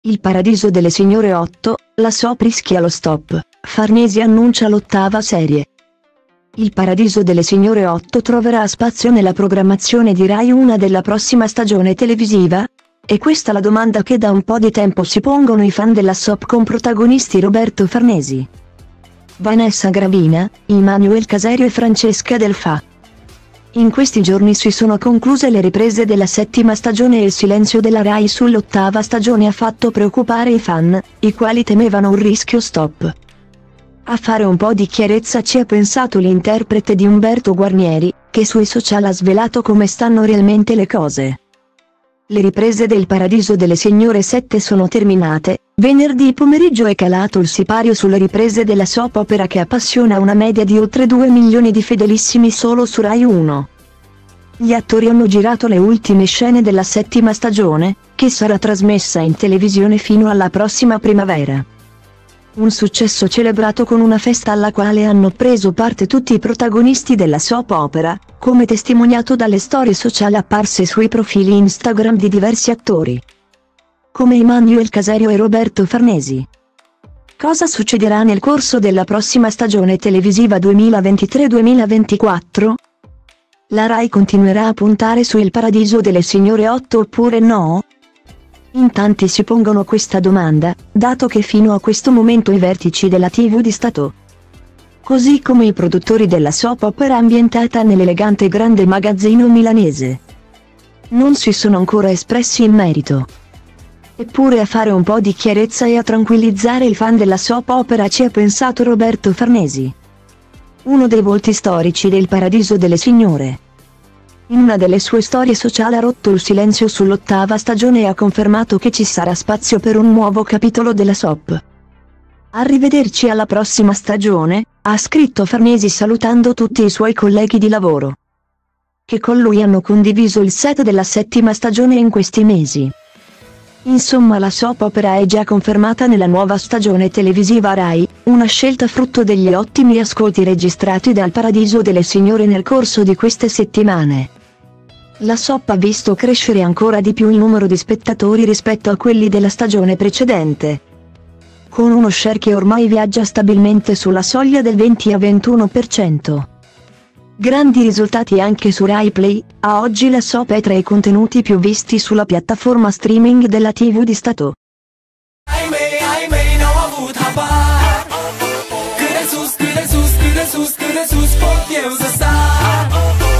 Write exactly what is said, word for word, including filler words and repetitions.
Il paradiso delle signore otto, la soap rischia lo stop, Farnesi annuncia l'ottava serie. Il paradiso delle signore otto troverà spazio nella programmazione di Rai uno della prossima stagione televisiva? È questa la domanda che da un po' di tempo si pongono i fan della soap con protagonisti Roberto Farnesi, Vanessa Gravina, Immanuel Caserio e Francesca Del Fa. In questi giorni si sono concluse le riprese della settima stagione e il silenzio della Rai sull'ottava stagione ha fatto preoccupare i fan, i quali temevano un rischio stop. A fare un po' di chiarezza ci ha pensato l'interprete di Umberto Guarnieri, che sui social ha svelato come stanno realmente le cose. Le riprese del Paradiso delle Signore sette sono terminate, venerdì pomeriggio è calato il sipario sulle riprese della soap opera che appassiona una media di oltre due milioni di fedelissimi solo su Rai uno. Gli attori hanno girato le ultime scene della settima stagione, che sarà trasmessa in televisione fino alla prossima primavera. Un successo celebrato con una festa alla quale hanno preso parte tutti i protagonisti della soap opera, come testimoniato dalle storie social apparse sui profili Instagram di diversi attori, come Immanuel Caserio e Roberto Farnesi. Cosa succederà nel corso della prossima stagione televisiva duemilaventitré duemilaventiquattro? La Rai continuerà a puntare su Il Paradiso delle Signore otto oppure no? In tanti si pongono questa domanda, dato che fino a questo momento i vertici della tivù di Stato, così come i produttori della soap opera ambientata nell'elegante grande magazzino milanese, non si sono ancora espressi in merito. Eppure a fare un po' di chiarezza e a tranquillizzare il fan della soap opera ci ha pensato Roberto Farnesi, uno dei volti storici del Paradiso delle Signore. In una delle sue storie social ha rotto il silenzio sull'ottava stagione e ha confermato che ci sarà spazio per un nuovo capitolo della soap. Arrivederci alla prossima stagione, ha scritto Farnesi salutando tutti i suoi colleghi di lavoro, che con lui hanno condiviso il set della settima stagione in questi mesi. Insomma, la soap opera è già confermata nella nuova stagione televisiva Rai, una scelta frutto degli ottimi ascolti registrati dal Paradiso delle Signore nel corso di queste settimane. La soap ha visto crescere ancora di più il numero di spettatori rispetto a quelli della stagione precedente, con uno share che ormai viaggia stabilmente sulla soglia del venti a ventuno per cento. Grandi risultati anche su Rai Play, a oggi la soap è tra i contenuti più visti sulla piattaforma streaming della tivù di Stato. Cât de sus, cât de sus, cât de sus, cât de sus pot eu să sar.